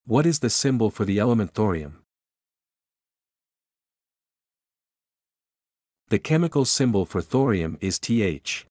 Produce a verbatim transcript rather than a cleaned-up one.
What is the symbol for the element thorium? The chemical symbol for thorium is Th.